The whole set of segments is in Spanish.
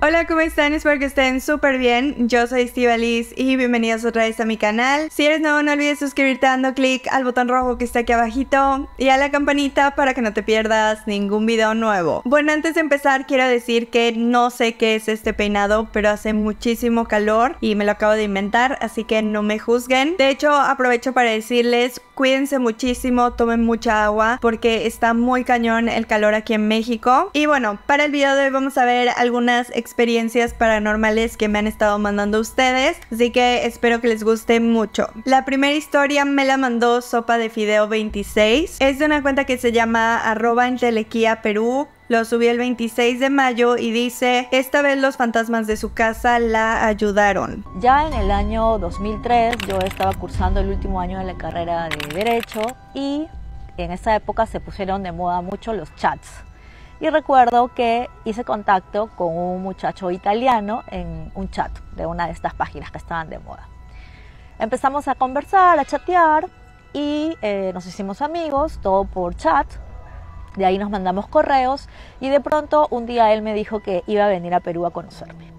Hola, ¿cómo están? Espero que estén súper bien. Yo soy Estíbaliz y bienvenidos otra vez a mi canal. Si eres nuevo, no olvides suscribirte dando clic al botón rojo que está aquí abajito y a la campanita para que no te pierdas ningún video nuevo. Bueno, antes de empezar quiero decir que no sé qué es este peinado, pero hace muchísimo calor y me lo acabo de inventar, así que no me juzguen. De hecho, aprovecho para decirles, cuídense muchísimo, tomen mucha agua porque está muy cañón el calor aquí en México. Y bueno, para el video de hoy vamos a ver algunas experiencias paranormales que me han estado mandando ustedes, así que espero que les guste mucho. La primera historia me la mandó Sopa de Fideo 26, es de una cuenta que se llama @entelequiaperú. Lo subí el 26 de mayo y dice: esta vez los fantasmas de su casa la ayudaron. Ya en el año 2003 yo estaba cursando el último año de la carrera de Derecho y en esa época se pusieron de moda mucho los chats. Y recuerdo que hice contacto con un muchacho italiano en un chat de una de estas páginas que estaban de moda. Empezamos a conversar, a chatear y nos hicimos amigos, todo por chat. De ahí nos mandamos correos y de pronto un día él me dijo que iba a venir a Perú a conocerme.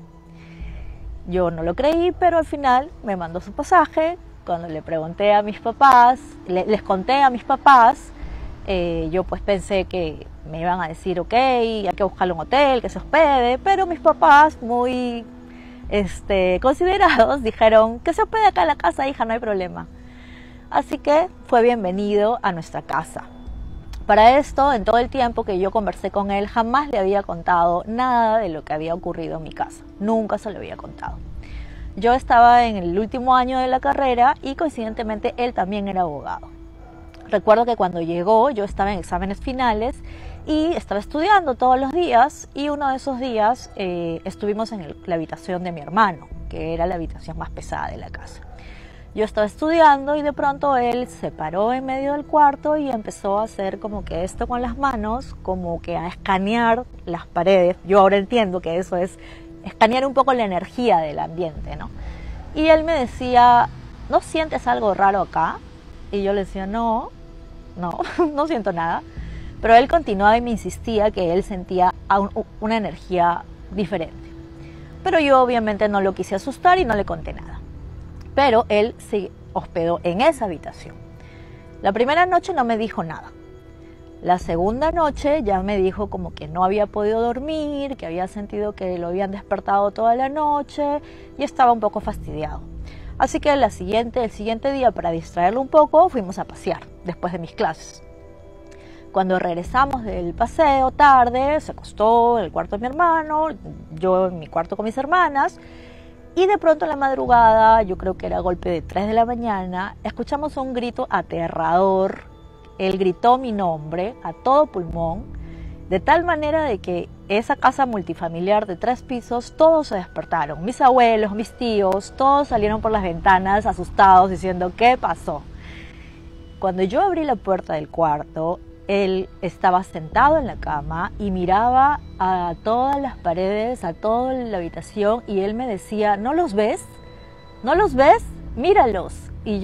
Yo no lo creí, pero al final me mandó su pasaje. Cuando le pregunté a mis papás, les conté a mis papás, yo pues pensé que me iban a decir ok, hay que buscarle un hotel, que se hospede, pero mis papás muy considerados dijeron que se hospede acá en la casa, hija, no hay problema. Así que fue bienvenido a nuestra casa. Para esto, en todo el tiempo que yo conversé con él, jamás le había contado nada de lo que había ocurrido en mi casa. Nunca se lo había contado. Yo estaba en el último año de la carrera y coincidentemente él también era abogado. Recuerdo que cuando llegó yo estaba en exámenes finales y estaba estudiando todos los días y uno de esos días estuvimos en la habitación de mi hermano, que era la habitación más pesada de la casa. Yo estaba estudiando y de pronto él se paró en medio del cuarto y empezó a hacer como que esto con las manos, como que a escanear las paredes. Yo ahora entiendo que eso es escanear un poco la energía del ambiente, ¿no? Y él me decía, ¿no sientes algo raro acá? Y yo le decía, no siento nada. Pero él continuaba y me insistía que él sentía una energía diferente. Pero yo obviamente no lo quise asustar y no le conté nada. Pero él se hospedó en esa habitación. La primera noche no me dijo nada. La segunda noche ya me dijo como que no había podido dormir, que había sentido que lo habían despertado toda la noche y estaba un poco fastidiado. Así que el siguiente día, para distraerlo un poco, fuimos a pasear después de mis clases. Cuando regresamos del paseo tarde, se acostó en el cuarto de mi hermano, yo en mi cuarto con mis hermanas. Y de pronto en la madrugada, yo creo que era golpe de 3 de la mañana, escuchamos un grito aterrador. Él gritó mi nombre a todo pulmón, de tal manera de que esa casa multifamiliar de 3 pisos, todos se despertaron. Mis abuelos, mis tíos, todos salieron por las ventanas asustados diciendo, ¿qué pasó? Cuando yo abrí la puerta del cuarto, él estaba sentado en la cama y miraba a todas las paredes, a toda la habitación y él me decía, ¿no los ves? ¿No los ves? Míralos. Y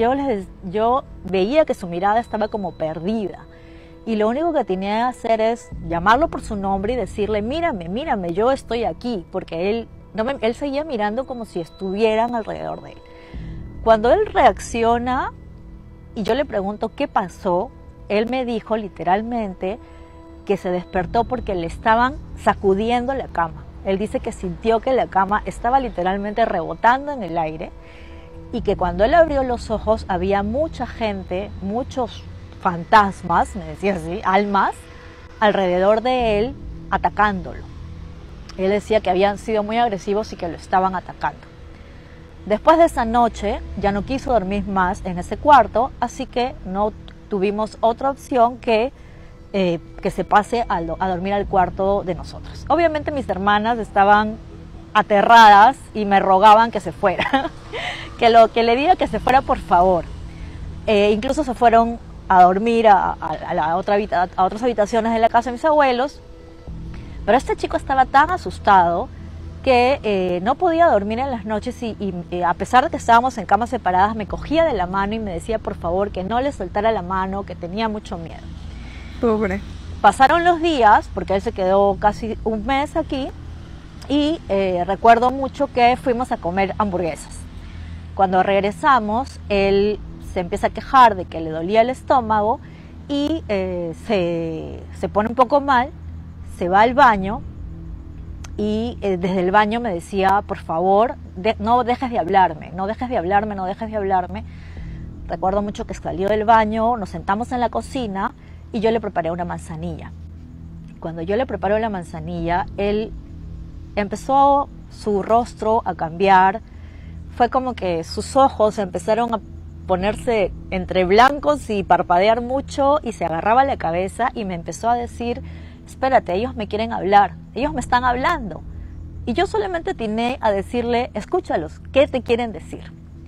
yo veía que su mirada estaba como perdida. Y lo único que tenía que hacer es llamarlo por su nombre y decirle, mírame, yo estoy aquí. Porque él seguía mirando como si estuvieran alrededor de él. Cuando él reacciona y yo le pregunto qué pasó, él me dijo literalmente que se despertó porque le estaban sacudiendo la cama. Él dice que sintió que la cama estaba literalmente rebotando en el aire y que cuando él abrió los ojos había mucha gente, muchos fantasmas, me decía así, almas, alrededor de él atacándolo. Él decía que habían sido muy agresivos y que lo estaban atacando. Después de esa noche ya no quiso dormir más en ese cuarto, así que no tuvimos otra opción que se pase a dormir al cuarto de nosotros. Obviamente mis hermanas estaban aterradas y me rogaban que se fuera, que le diga que se fuera por favor. Incluso se fueron a dormir a otras habitaciones de la casa de mis abuelos, pero este chico estaba tan asustado que no podía dormir en las noches y a pesar de que estábamos en camas separadas, me cogía de la mano y me decía por favor que no le soltara la mano, que tenía mucho miedo. Pobre. Pasaron los días, porque él se quedó casi un mes aquí, y recuerdo mucho que fuimos a comer hamburguesas. Cuando regresamos, él se empieza a quejar de que le dolía el estómago y se pone un poco mal, se va al baño y desde el baño me decía, por favor, no dejes de hablarme, no dejes de hablarme, no dejes de hablarme. Recuerdo mucho que salió del baño, nos sentamos en la cocina y yo le preparé una manzanilla. Cuando yo le preparé la manzanilla, él empezó su rostro a cambiar. Fue como que sus ojos empezaron a ponerse entre blancos y parpadear mucho y se agarraba la cabeza y me empezó a decir, espérate, ellos me quieren hablar, ellos me están hablando. Y yo solamente atiné a decirle, escúchalos, ¿qué te quieren decir?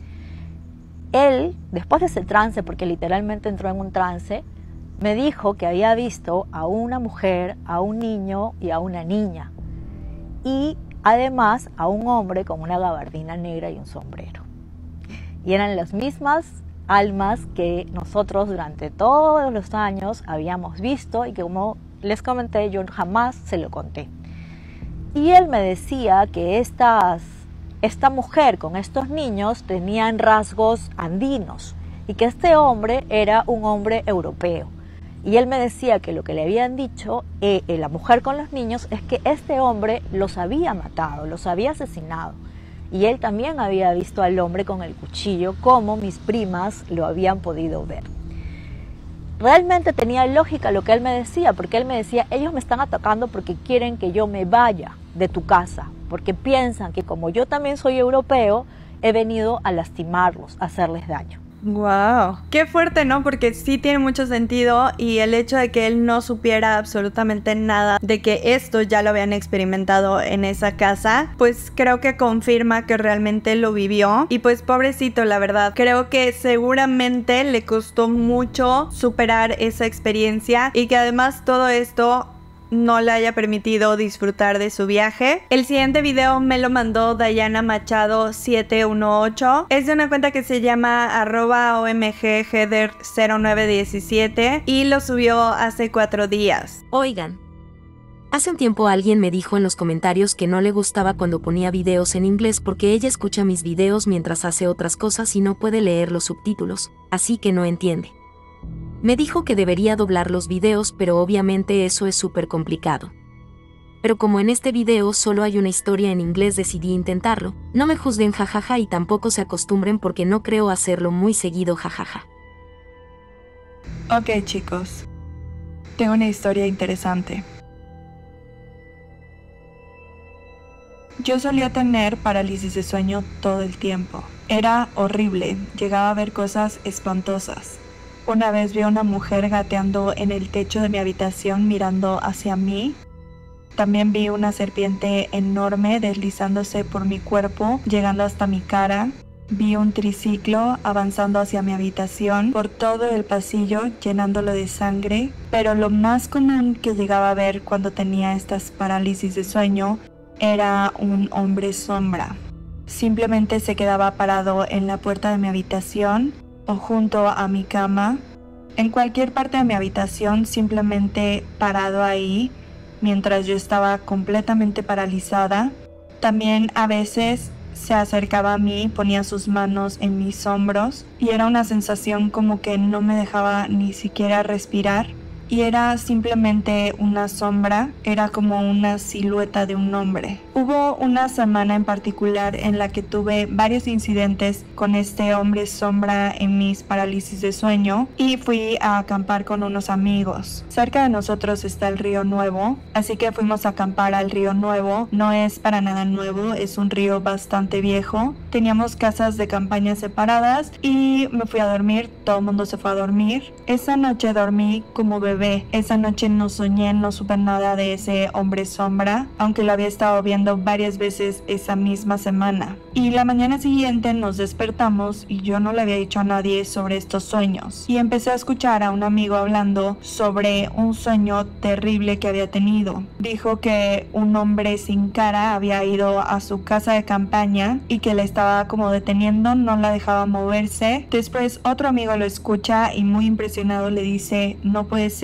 Él, después de ese trance, porque literalmente entró en un trance, me dijo que había visto a una mujer, a un niño y a una niña. Y además a un hombre con una gabardina negra y un sombrero. Y eran las mismas almas que nosotros durante todos los años habíamos visto y que, como les comenté, yo jamás se lo conté. Y él me decía que esta mujer con estos niños tenían rasgos andinos y que este hombre era un hombre europeo. Y él me decía que lo que le habían dicho la mujer con los niños es que este hombre los había matado, los había asesinado. Y él también había visto al hombre con el cuchillo, como mis primas lo habían podido ver. Realmente tenía lógica lo que él me decía, porque él me decía, ellos me están atacando porque quieren que yo me vaya de tu casa, porque piensan que como yo también soy europeo, he venido a lastimarlos, a hacerles daño. Wow, qué fuerte, ¿no? Porque sí tiene mucho sentido, y el hecho de que él no supiera absolutamente nada de que esto ya lo habían experimentado en esa casa, pues creo que confirma que realmente lo vivió. Y pues pobrecito, la verdad, creo que seguramente le costó mucho superar esa experiencia y que además todo esto no le haya permitido disfrutar de su viaje. El siguiente video me lo mandó Dayana Machado 718. Es de una cuenta que se llama @omgheather0917 y lo subió hace 4 días. Oigan, hace un tiempo alguien me dijo en los comentarios que no le gustaba cuando ponía videos en inglés porque ella escucha mis videos mientras hace otras cosas y no puede leer los subtítulos, así que no entiende. Me dijo que debería doblar los videos, pero obviamente eso es súper complicado. Pero como en este video solo hay una historia en inglés, decidí intentarlo. No me juzguen, jajaja, y tampoco se acostumbren porque no creo hacerlo muy seguido, jajaja. Ok, chicos, tengo una historia interesante. Yo solía tener parálisis de sueño todo el tiempo. Era horrible, llegaba a ver cosas espantosas. Una vez vi a una mujer gateando en el techo de mi habitación mirando hacia mí. También vi una serpiente enorme deslizándose por mi cuerpo, llegando hasta mi cara. Vi un triciclo avanzando hacia mi habitación por todo el pasillo, llenándolo de sangre. Pero lo más común que llegaba a ver cuando tenía estas parálisis de sueño era un hombre sombra. Simplemente se quedaba parado en la puerta de mi habitación o junto a mi cama, en cualquier parte de mi habitación, simplemente parado ahí mientras yo estaba completamente paralizada. También a veces se acercaba a mí, ponía sus manos en mis hombros y era una sensación como que no me dejaba ni siquiera respirar. Y era simplemente una sombra, era como una silueta de un hombre. Hubo una semana en particular en la que tuve varios incidentes con este hombre sombra en mis parálisis de sueño y fui a acampar con unos amigos. Cerca de nosotros está el Río Nuevo, así que fuimos a acampar al Río Nuevo. No es para nada nuevo, es un río bastante viejo. Teníamos casas de campaña separadas y me fui a dormir, todo el mundo se fue a dormir. Esa noche dormí como bebé. Esa noche no soñé, no supe nada de ese hombre sombra, aunque lo había estado viendo varias veces esa misma semana. Y la mañana siguiente nos despertamos y yo no le había dicho a nadie sobre estos sueños. Y empecé a escuchar a un amigo hablando sobre un sueño terrible que había tenido. Dijo que un hombre sin cara había ido a su casa de campaña y que le estaba como deteniendo, no la dejaba moverse. Después otro amigo lo escucha y muy impresionado le dice, no puede ser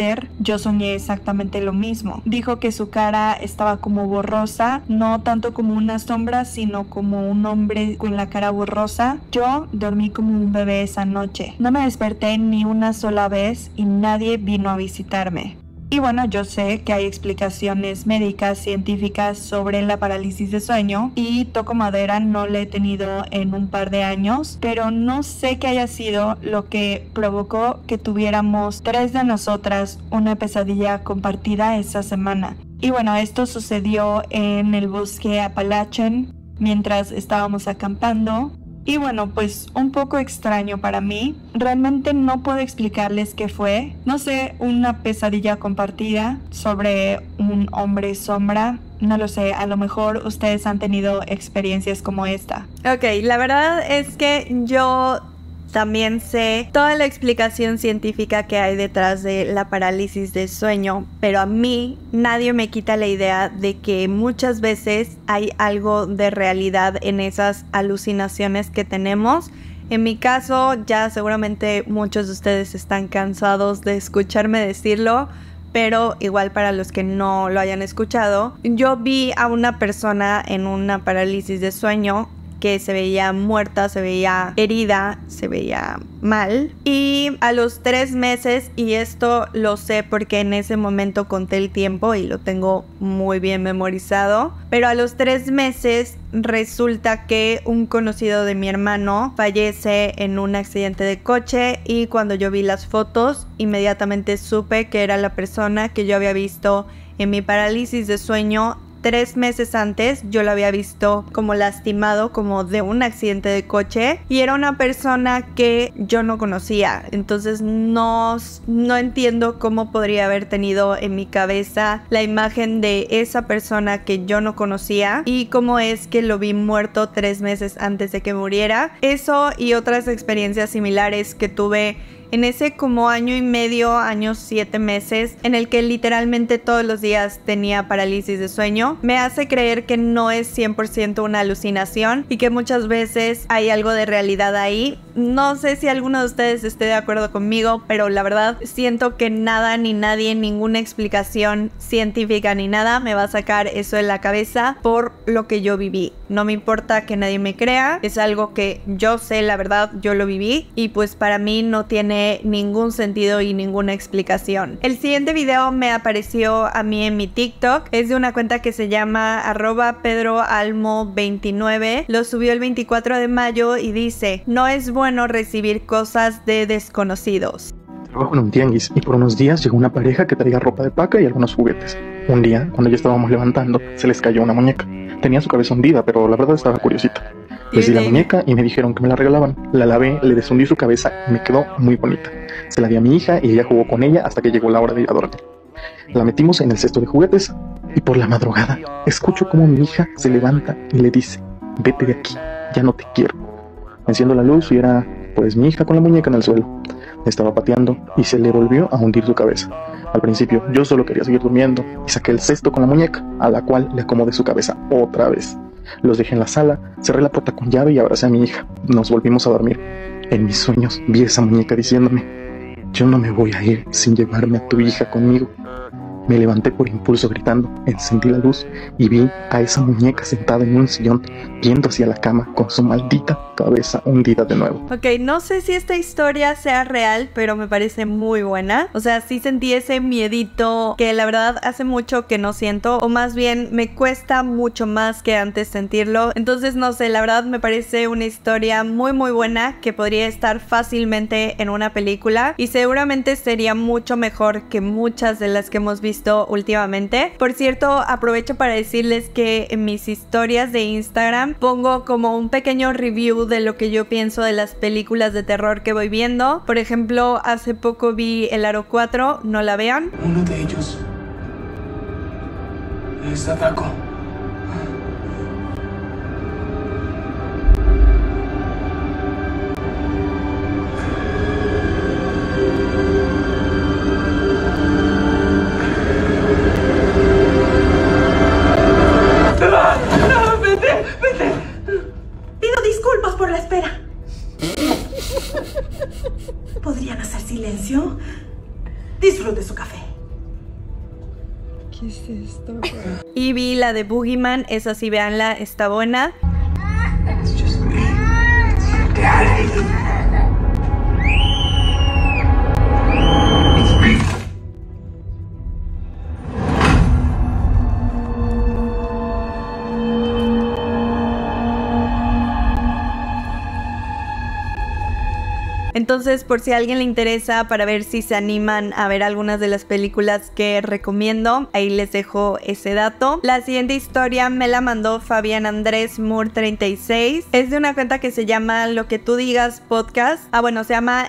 parecer yo soñé exactamente lo mismo. Dijo que su cara estaba como borrosa, no tanto como una sombra, sino como un hombre con la cara borrosa. Yo dormí como un bebé esa noche. No me desperté ni una sola vez y nadie vino a visitarme. Y bueno, yo sé que hay explicaciones médicas, científicas sobre la parálisis de sueño y toco madera, no la he tenido en un par de años, pero no sé qué haya sido lo que provocó que tuviéramos 3 de nosotras una pesadilla compartida esa semana. Y bueno, esto sucedió en el bosque Appalachian mientras estábamos acampando. Y bueno, pues un poco extraño para mí. Realmente no puedo explicarles qué fue. No sé, una pesadilla compartida sobre un hombre sombra. No lo sé, a lo mejor ustedes han tenido experiencias como esta. Ok, la verdad es que yo también sé toda la explicación científica que hay detrás de la parálisis de sueño, pero a mí nadie me quita la idea de que muchas veces hay algo de realidad en esas alucinaciones que tenemos. En mi caso, ya seguramente muchos de ustedes están cansados de escucharme decirlo, pero igual para los que no lo hayan escuchado, yo vi a una persona en una parálisis de sueño que se veía muerta, se veía herida, se veía mal. Y a los 3 meses, y esto lo sé porque en ese momento conté el tiempo y lo tengo muy bien memorizado, pero a los 3 meses resulta que un conocido de mi hermano fallece en un accidente de coche y cuando yo vi las fotos, inmediatamente supe que era la persona que yo había visto en mi parálisis de sueño. 3 meses antes yo lo había visto como lastimado, como de un accidente de coche, y era una persona que yo no conocía. Entonces no entiendo cómo podría haber tenido en mi cabeza la imagen de esa persona que yo no conocía y cómo es que lo vi muerto 3 meses antes de que muriera. Eso y otras experiencias similares que tuve en ese como año y medio, años 7 meses, en el que literalmente todos los días tenía parálisis de sueño, me hace creer que no es 100% una alucinación y que muchas veces hay algo de realidad ahí. No sé si alguno de ustedes esté de acuerdo conmigo, pero la verdad siento que nada ni nadie, ninguna explicación científica ni nada me va a sacar eso de la cabeza por lo que yo viví. No me importa que nadie me crea, es algo que yo sé, la verdad, yo lo viví y pues para mí no tiene ningún sentido y ninguna explicación. El siguiente video me apareció a mí en mi TikTok, es de una cuenta que se llama @pedroalmo29, lo subió el 24 de mayo y dice: no es bueno recibir cosas de desconocidos. Trabajo en un tianguis y por unos días llegó una pareja que traía ropa de paca y algunos juguetes. Un día, cuando ya estábamos levantando, se les cayó una muñeca. Tenía su cabeza hundida, pero la verdad estaba curiosita. Les di la muñeca y me dijeron que me la regalaban. La lavé, le deshundí su cabeza y me quedó muy bonita. Se la di a mi hija y ella jugó con ella hasta que llegó la hora de ir a dormir. La metimos en el cesto de juguetes y por la madrugada escucho como mi hija se levanta y le dice: vete de aquí, ya no te quiero. Enciendo la luz y era pues mi hija con la muñeca en el suelo. Estaba pateando y se le volvió a hundir su cabeza. Al principio yo solo quería seguir durmiendo y saqué el cesto con la muñeca, a la cual le acomodé su cabeza otra vez. Los dejé en la sala, cerré la puerta con llave y abracé a mi hija. Nos volvimos a dormir. En mis sueños vi esa muñeca diciéndome: yo no me voy a ir sin llevarme a tu hija conmigo. Me levanté por impulso gritando, encendí la luz y vi a esa muñeca sentada en un sillón, viendo hacia la cama con su maldita cabeza hundida de nuevo. Ok, no sé si esta historia sea real, pero me parece muy buena. O sea, sí sentí ese miedito que la verdad hace mucho que no siento, o más bien me cuesta mucho más que antes sentirlo. Entonces no sé, la verdad me parece una historia muy buena que podría estar fácilmente en una película y seguramente sería mucho mejor que muchas de las que hemos visto últimamente. Por cierto, aprovecho para decirles que en mis historias de Instagram pongo como un pequeño review de lo que yo pienso de las películas de terror que voy viendo. Por ejemplo, hace poco vi El Aro 4, no la vean. Uno de ellos es Sadako. Disfrute su café. ¿Qué es esto? Y vi la de Boogeyman, esa sí, véanla, está buena. Entonces, por si a alguien le interesa, para ver si se animan a ver algunas de las películas que recomiendo, ahí les dejo ese dato. La siguiente historia me la mandó Fabián Andrés Moore 36. Es de una cuenta que se llama Lo que tú digas podcast. Se llama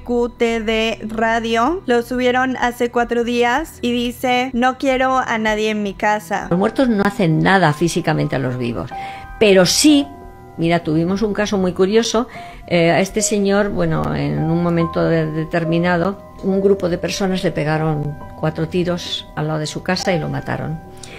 LQTD Radio. Lo subieron hace 4 días y dice: no quiero a nadie en mi casa. Los muertos no hacen nada físicamente a los vivos, pero sí. Mira, tuvimos un caso muy curioso. A este señor, en un momento determinado, un grupo de personas le pegaron 4 tiros al lado de su casa y lo mataron.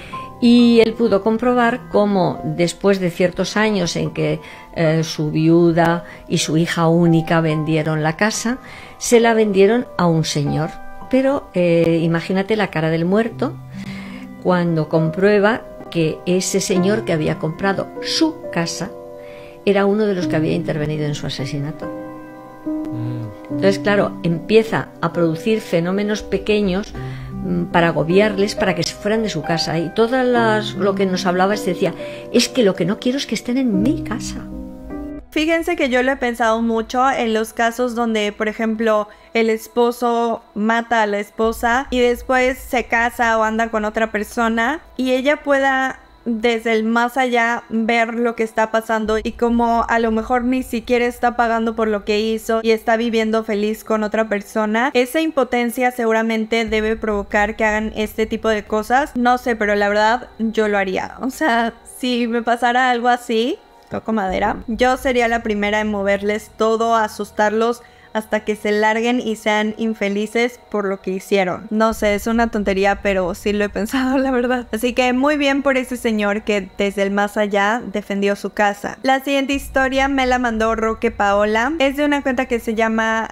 Y él pudo comprobar cómo después de ciertos años en que su viuda y su hija única vendieron la casa, se la vendieron a un señor. Pero imagínate la cara del muerto cuando comprueba que ese señor que había comprado su casa era uno de los que había intervenido en su asesinato. Entonces, claro, empieza a producir fenómenos pequeños para agobiarles, para que se fueran de su casa. Y lo que nos hablaba decía, es que lo que no quiero es que estén en mi casa. Fíjense que yo lo he pensado mucho en los casos donde, por ejemplo, el esposo mata a la esposa y después se casa o anda con otra persona y ella pueda desde el más allá ver lo que está pasando y como a lo mejor ni siquiera está pagando por lo que hizo y está viviendo feliz con otra persona. Esa impotencia seguramente debe provocar que hagan este tipo de cosas. No sé, pero la verdad yo lo haría. O sea, si me pasara algo así, toco madera, yo sería la primera en moverles todo, asustarlos hasta que se larguen y sean infelices por lo que hicieron. No sé, es una tontería, pero sí lo he pensado, la verdad. Así que muy bien por ese señor que desde el más allá defendió su casa. La siguiente historia me la mandó Roque Paola. Es de una cuenta que se llama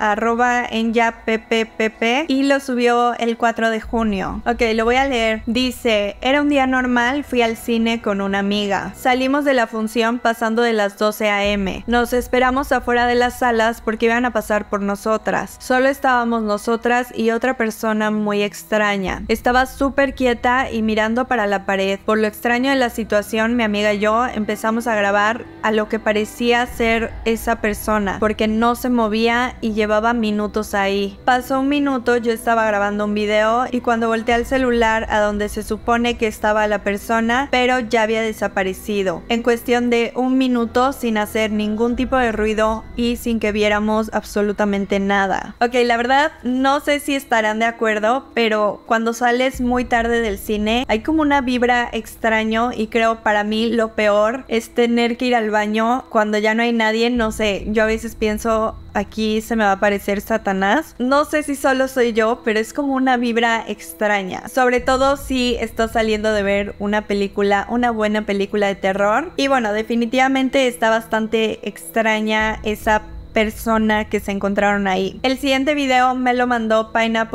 @enyappp y lo subió el 4 de junio. Ok, lo voy a leer. Dice: era un día normal, fui al cine con una amiga. Salimos de la función pasando de las 12 a.m. Nos esperamos afuera de las salas porque iban a pasar por nosotras. Solo estábamos nosotras y otra persona muy extraña. Estaba súper quieta y mirando para la pared. Por lo extraño de la situación, mi amiga y yo empezamos a grabar a lo que parecía ser esa persona, porque no se movía y llevaba minutos ahí. Pasó un minuto, yo estaba grabando un video y cuando volteé al celular a donde se supone que estaba la persona, pero ya había desaparecido. En cuestión de un minuto, sin hacer ningún tipo de ruido y sin que viéramos absolutamente nada. Ok, la verdad no sé si estarán de acuerdo, pero cuando sales muy tarde del cine hay como una vibra extraño y creo para mí lo peor es tener que ir al baño cuando ya no hay nadie. No sé, yo a veces pienso, aquí se me va a aparecer Satanás. No sé si solo soy yo, pero es como una vibra extraña, sobre todo si estás saliendo de ver una película, una buena película de terror. Y bueno, definitivamente está bastante extraña esa persona que se encontraron ahí. El siguiente video me lo mandó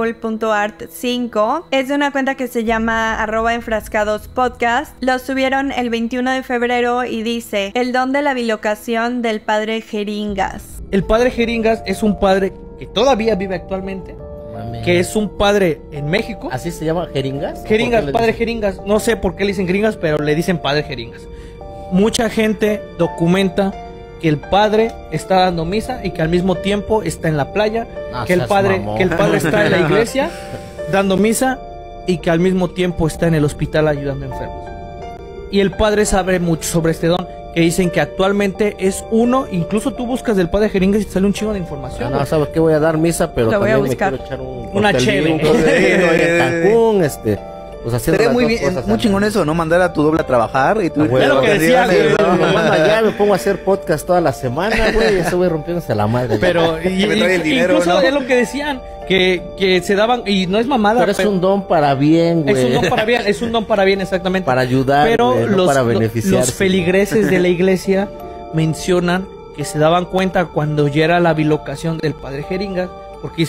pineapple.art5. Es de una cuenta que se llama @enfrascadospodcast. Lo subieron el 21 de febrero y dice: el don de la bilocación del padre Jeringas. El padre Jeringas es un padre que todavía vive actualmente, que es un padre en México. ¿Así se llama, Jeringas? Jeringas, padre Jeringas. No sé por qué le dicen Jeringas, pero le dicen padre Jeringas. Mucha gente documenta que el padre está dando misa y que al mismo tiempo está en la playa, que el padre está en la iglesia dando misa y que al mismo tiempo está en el hospital ayudando a enfermos. Y el padre sabe mucho sobre este don, que dicen que actualmente es uno. Incluso tú buscas del padre Jeringas y te sale un chingo de información. No, ¿sabes qué? Voy a dar misa, pero lo también voy a buscar. me quiero echar una cheve en Cancún, pues sería muy chingón eso, ¿no? Mandar a tu doble a trabajar y tú... Es lo que decía, güey. Me mando allá, me pongo a hacer podcast toda la semana, güey, y eso voy rompiéndose la madre. Pero incluso ¿no? Es lo que decían, que se daban, y no es mamada. Pero es un don para bien, güey. Es un don para bien, es un don para bien, exactamente. Para ayudar, pero güey, no para beneficiarse. Los feligreses de la iglesia mencionan que se daban cuenta cuando ya era la bilocación del padre Jeringas, porque dicen,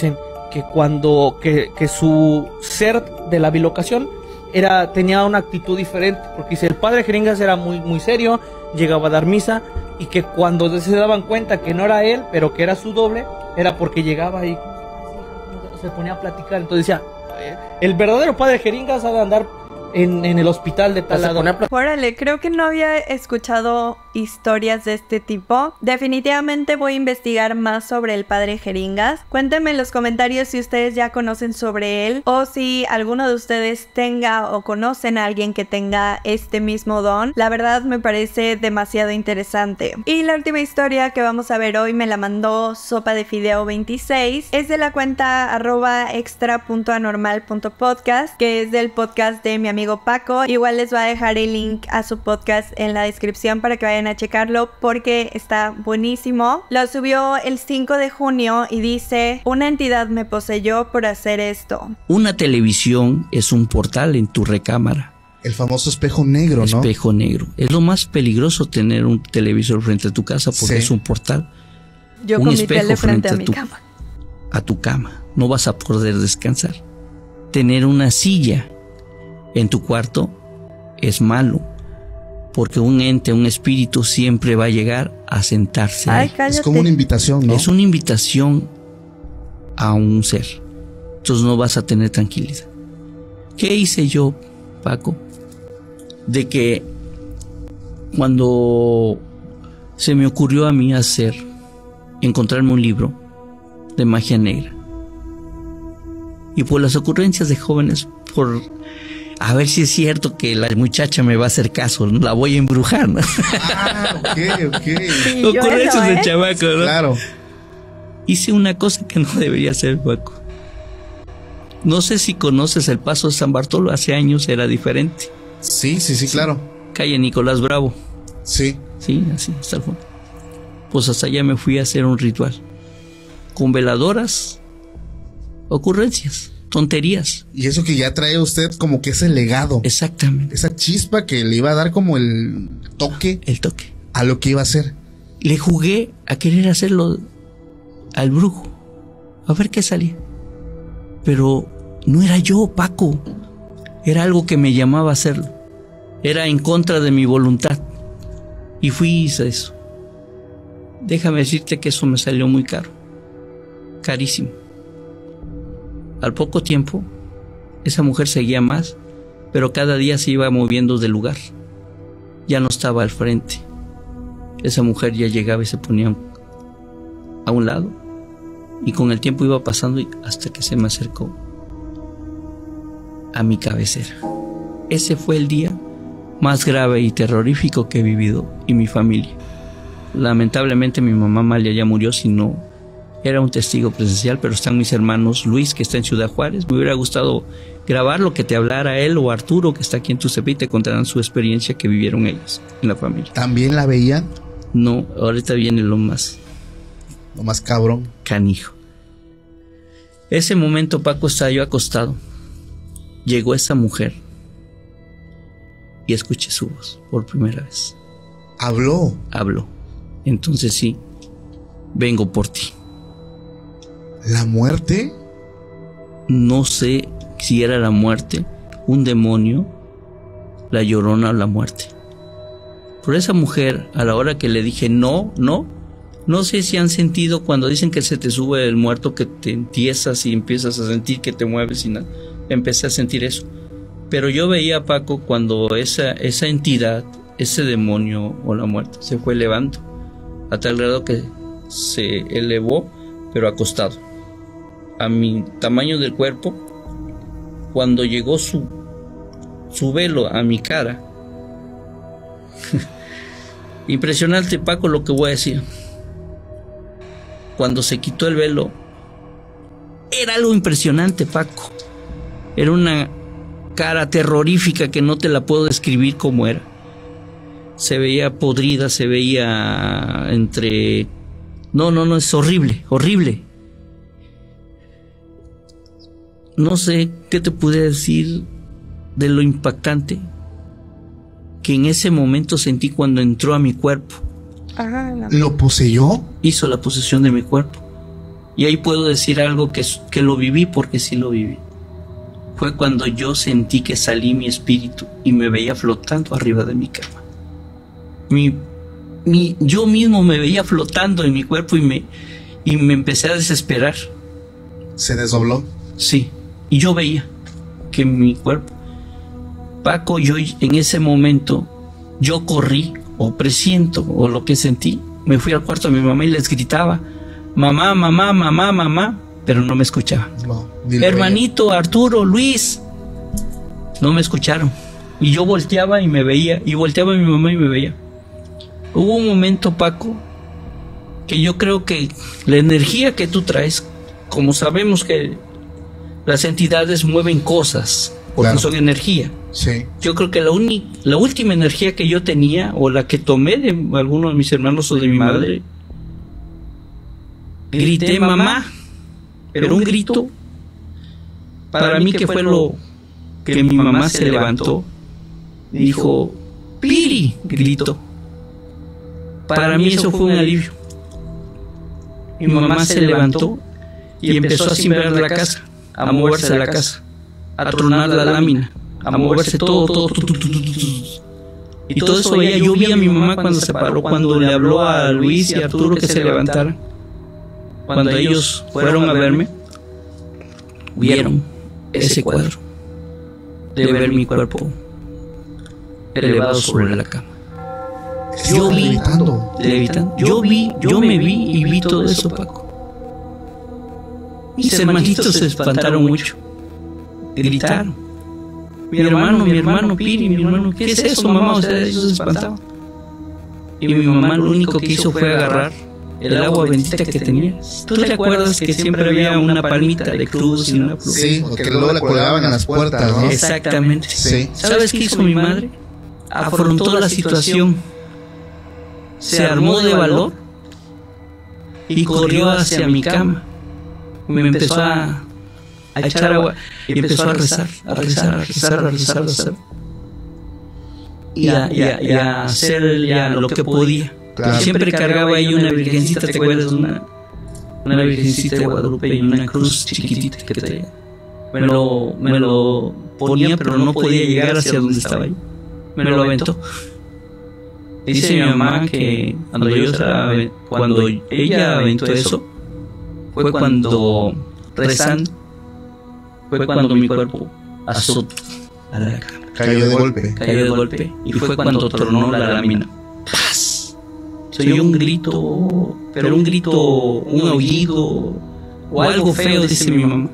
que su ser de la bilocación tenía una actitud diferente, porque dice, el padre Jeringas era muy, muy serio, llegaba a dar misa, y que cuando se daban cuenta que no era él, pero que era su doble, era porque llegaba y se ponía a platicar. Entonces decía, el verdadero padre Jeringas ha de andar en el hospital de tal lado. Órale, creo que no había escuchado historias de este tipo. Definitivamente voy a investigar más sobre el padre Jeringas. Cuéntenme en los comentarios si ustedes ya conocen sobre él o si alguno de ustedes tenga o conocen a alguien que tenga este mismo don. La verdad me parece demasiado interesante. Y la última historia que vamos a ver hoy me la mandó Sopa de Fideo 26. Es de la cuenta @extra.anormal.podcast, que es del podcast de mi amigo Paco. Igual les voy a dejar el link a su podcast en la descripción para que vayan a checarlo porque está buenísimo. Lo subió el 5 de junio y dice: una entidad me poseyó por hacer esto. Una televisión es un portal en tu recámara. El famoso espejo negro, ¿no? Espejo negro. Es lo más peligroso tener un televisor frente a tu casa porque es un portal. Yo con mi tele frente a mi cama. A tu cama. No vas a poder descansar. Tener una silla en tu cuarto es malo, porque un ente, un espíritu siempre va a llegar a sentarse. Ay, cállate. Es como una invitación, ¿no? Es una invitación a un ser. Entonces no vas a tener tranquilidad. ¿Qué hice yo, Paco? De que cuando se me ocurrió a mí encontrarme un libro de magia negra, y por las ocurrencias de jóvenes, por a ver si es cierto que la muchacha me va a hacer caso, ¿no? La voy a embrujar, ¿no? Ok. Sí, ocurrencias de chamaco, ¿no? Claro. Hice una cosa que no debería hacer, Paco. No sé si conoces el Paso de San Bartolo, hace años era diferente. Sí, claro. Calle Nicolás Bravo. Sí. Sí, así, hasta el fondo. Pues hasta allá me fui a hacer un ritual. Con veladoras, ocurrencias, tonterías. Y eso que ya trae usted como que ese legado. Exactamente. Esa chispa que le iba a dar como el toque. El toque. A lo que iba a hacer. Le jugué a querer hacerlo al brujo. A ver qué salía. Pero no era yo, Paco. Era algo que me llamaba a hacerlo. Era en contra de mi voluntad. Y fui y hice eso. Déjame decirte que eso me salió muy caro. Carísimo. Al poco tiempo, esa mujer seguía más, pero cada día se iba moviendo de lugar. Ya no estaba al frente. Esa mujer ya llegaba y se ponía a un lado. Y con el tiempo iba pasando hasta que se me acercó a mi cabecera. Ese fue el día más grave y terrorífico que he vivido y mi familia. Lamentablemente mi mamá Amalia ya murió, si no era un testigo presencial, pero están mis hermanos Luis, que está en Ciudad Juárez. Me hubiera gustado grabar lo que te hablara él, o Arturo, que está aquí en Tuxtepec, y te contarán su experiencia que vivieron ellos en la familia. ¿También la veían? No, ahorita viene lo más cabrón. Canijo. Ese momento, Paco, estaba yo acostado. Llegó esa mujer y escuché su voz por primera vez. Habló. Entonces sí, vengo por ti. ¿La muerte? No sé si era la muerte, un demonio, la llorona o la muerte. Por esa mujer, a la hora que le dije no sé si han sentido cuando dicen que se te sube el muerto, que te entiesas y empiezas a sentir que te mueves y nada. Empecé a sentir eso. Pero yo veía a Paco cuando esa entidad, ese demonio o la muerte, se fue elevando a tal grado que se elevó, pero acostado, a mi tamaño del cuerpo. Cuando llegó su velo a mi cara, impresionante, Paco, lo que voy a decir. Cuando se quitó el velo, era algo impresionante, Paco. Era una cara terrorífica que no te la puedo describir cómo era. Se veía podrida, se veía entre... No, es horrible. No sé qué te pude decir de lo impactante que en ese momento sentí cuando entró a mi cuerpo. ¿Lo poseyó? Hizo la posesión de mi cuerpo. Y ahí puedo decir algo que lo viví, porque sí lo viví. Fue cuando yo sentí que salí mi espíritu y me veía flotando arriba de mi cama. Yo mismo me veía flotando en mi cuerpo y me empecé a desesperar. ¿Se desdobló? Sí, y yo veía que mi cuerpo... Paco, yo en ese momento, yo corrí, o presiento, o lo que sentí, me fui al cuarto de mi mamá y les gritaba, mamá, mamá, mamá, mamá, pero no me escuchaba. No, hermanito, Arturo, Luis, no me escucharon. Y yo volteaba y me veía, y volteaba a mi mamá y me veía. Hubo un momento, Paco, que yo creo que la energía que tú traes, como sabemos que las entidades mueven cosas, porque claro, son energía. Sí. Yo creo que la última energía que yo tenía, o la que tomé de alguno de mis hermanos o de mi madre, grité mamá, pero un grito, para mí que fue lo que mi mamá se levantó, dijo, Piri, gritó. Para mí eso fue un alivio. Mi mamá se levantó y empezó a cimbrar la casa, a moverse la casa, a tronar la lámina, a moverse todo. Y todo eso veía. Yo vi a mi mamá cuando se paró, cuando le habló a Luis y a Arturo que se levantaran. Cuando ellos fueron a verme, vieron ese cuadro de ver mi cuerpo elevado sobre la cama. Yo vi, levitando. Yo me vi y vi todo eso, Paco. Mis hermanitos se espantaron mucho. Gritaron. Mi hermano, Piri, mi hermano, ¿qué es eso, mamá? O sea, ellos se espantaban. Y mi mamá lo único que hizo fue agarrar el agua bendita que tenía. ¿Tú te acuerdas que siempre había una palmita de cruz y una pluma? Sí, o que luego la colgaban en las puertas, ¿no? Exactamente. Sí. ¿Sabes qué hizo mi madre? Afrontó la situación. Se armó de valor y corrió hacia mi cama. Me empezó a echar agua y empezó a rezar. Y a hacer ya lo que podía. Claro. Siempre cargaba ahí una virgencita, ¿te acuerdas? Una virgencita de Guadalupe y una cruz chiquitita que traía. Me lo ponía, pero no podía llegar hacia donde estaba ahí. Me lo aventó. Dice mi mamá que cuando ella aventó eso, fue cuando rezando, fue cuando mi cuerpo azotó a la cama. Cayó de golpe. Y fue cuando tronó la lámina. ¡Paz! Se oyó un grito, pero un aullido o algo feo, dice mi mamá.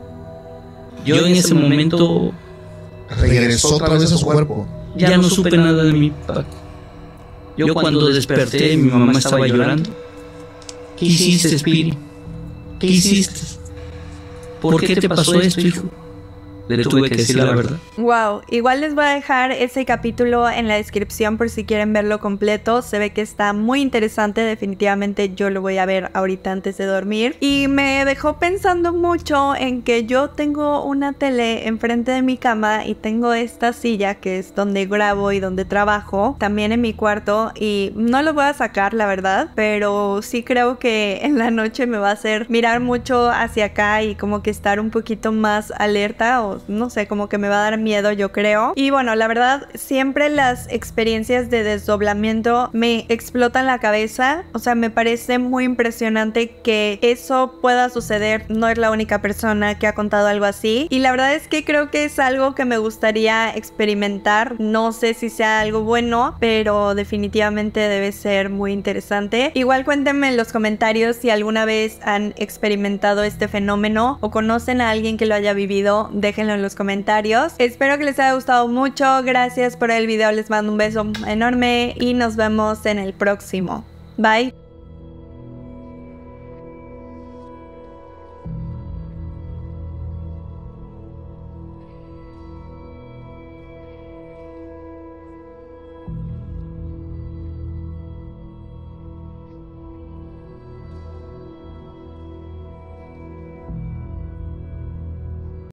Yo en ese momento regresó otra vez a su cuerpo. Ya no supe nada de mi Paco. Yo cuando desperté, mi mamá estaba llorando. ¿Qué hiciste, Spiri? ¿Qué hiciste? ¿Por qué te pasó esto, hijo? Le tuve que decir la verdad. Wow, igual les voy a dejar ese capítulo en la descripción por si quieren verlo completo. Se ve que está muy interesante, definitivamente yo lo voy a ver ahorita antes de dormir. Y me dejó pensando mucho en que yo tengo una tele enfrente de mi cama y tengo esta silla que es donde grabo y donde trabajo, también en mi cuarto, y no lo voy a sacar, la verdad, pero sí creo que en la noche me va a hacer mirar mucho hacia acá y como que estar un poquito más alerta, o no sé, como que me va a dar miedo, yo creo. Y bueno, la verdad, siempre las experiencias de desdoblamiento me explotan la cabeza. O sea, me parece muy impresionante que eso pueda suceder. No es la única persona que ha contado algo así. Y la verdad es que creo que es algo que me gustaría experimentar. No sé si sea algo bueno, pero definitivamente debe ser muy interesante. Igual cuéntenme en los comentarios si alguna vez han experimentado este fenómeno o conocen a alguien que lo haya vivido. Déjenlo en los comentarios. Espero que les haya gustado mucho. Gracias por el video. Les mando un beso enorme y nos vemos en el próximo. Bye.